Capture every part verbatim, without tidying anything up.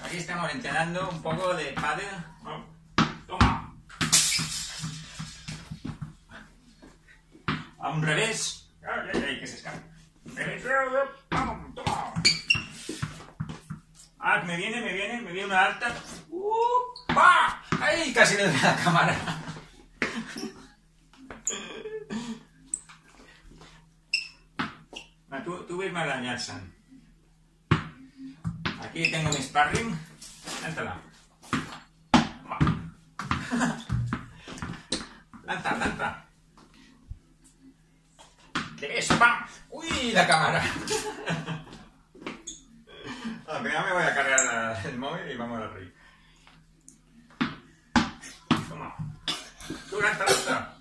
Aquí estamos entrenando un poco de pádel. Toma. A un revés. Ay, ay, ay, que se escape. Revés. Toma. Ah, me viene, me viene, me viene una alta. Uh, ¡Bah! ¡Ay! Casi le doy a la cámara. Ah, tú, tú ves más la Nelson. Aquí tengo mi sparring. Lántala. Lanza, lanza. ¿Qué es? ¡Pam! ¡Uy! La cámara. Al final me voy a cargar el móvil y vamos a reír. Toma. Tú lanza, lanza.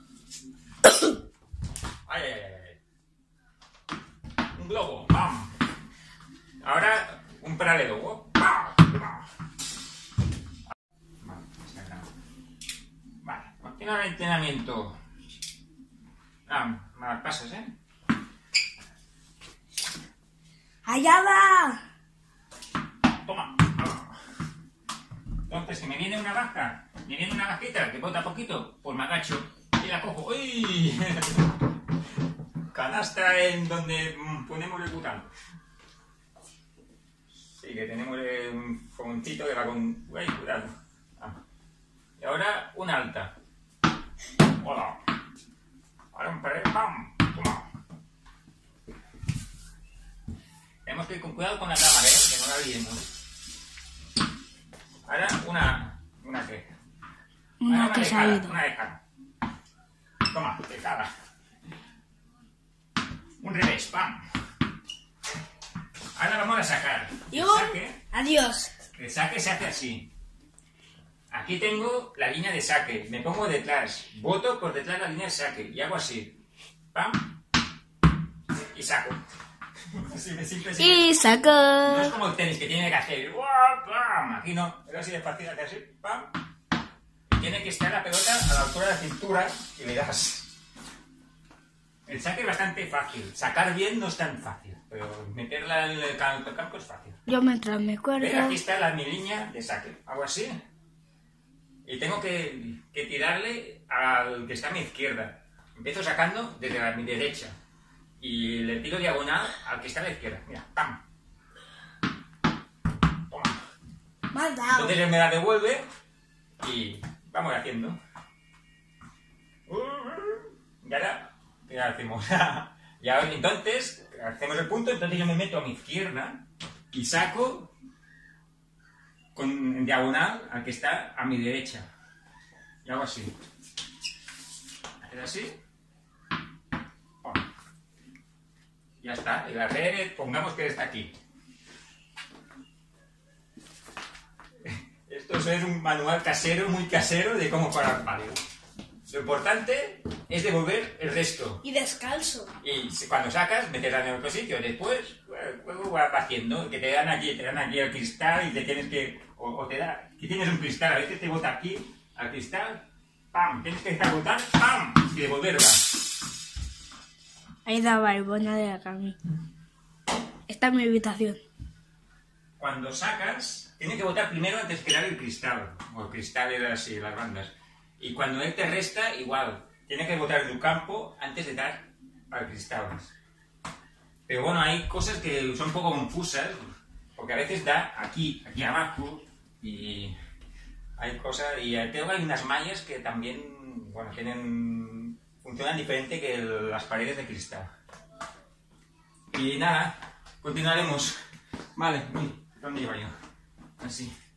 Ay, ay, ay, ay. Un globo. ¡Pam! Ahora un paralelo. ¡Pam! Vale, continúa el entrenamiento. Ah, me las pasas, ¿eh? ¡Allá va! Toma. Entonces, que me viene una vaca, me viene una vaquita que bota poquito, pues me agacho y la cojo. ¡Uy! Canasta en donde ponemos el bután. Sí, que tenemos un fogoncito que va con... ¡Uy, cuidado! Ah. Y ahora una alta. ¡Hola! Ahora un pared. ¡Pam! ¡Toma! Tenemos que ir con cuidado con la cámara, ¿eh? Que no la liemos. Ahora una... ¿Una qué? Una Ahora que se ha una ido. Una dejada. Toma, dejada. Un revés, ¡pam! Ahora vamos a sacar. Y El un... saque, Adiós. el saque se hace así. Aquí tengo la línea de saque. Me pongo detrás. Boto por detrás la línea de saque. Y hago así. ¡Pam! Y saco. Siempre, siempre, siempre. Y No es saco. como el tenis que tiene que hacer. ¡Pam! Aquí no. Es así de fácil hacer así. ¡Pam! Y tiene que estar la pelota a la altura de la cintura y le das. El saque es bastante fácil. Sacar bien no es tan fácil. Pero meterla en el campo es fácil. Yo mientras me ¿Ves? acuerdo. Aquí está la, mi línea de saque. Hago así. Y tengo que, que tirarle al que está a mi izquierda. Empiezo sacando desde la, mi derecha. Y le tiro diagonal al que está a la izquierda. Mira, ¡pam! Toma. Mal dado. Entonces él me la devuelve y vamos haciendo. Y ahora, ¿qué hacemos? Y ahora, entonces, hacemos el punto, entonces yo me meto a mi izquierda y saco con, en diagonal al que está a mi derecha. Y hago así. Hacer así. Pum. Ya está. Y la red, pongamos que está aquí. Esto es un manual casero, muy casero, de cómo parar pádel. Lo importante es devolver el resto. Y descalzo. Y si- cuando sacas, meterla en otro sitio. Después, luego va haciendo, que te dan aquí, te dan aquí el cristal y te tienes que... O, o te da... Que tienes un cristal, a veces te bota aquí, al cristal, ¡pam! Tienes que dejar botar, ¡pam! Y devolverla. Ahí da barbona de la cami. Esta es mi habitación. Cuando sacas, tienes que botar primero antes que dar el cristal. O el cristal era así, las bandas. Y cuando él te resta, igual. Tienes que botar en tu campo antes de dar al cristal. Pero bueno, hay cosas que son un poco confusas. Porque a veces da aquí, aquí abajo. Y hay cosas... Y tengo hay unas mallas que también, bueno, tienen... Funcionan diferente que el- las paredes de cristal. Y nada, continuaremos. Vale, uy, ¿dónde iba yo? Así.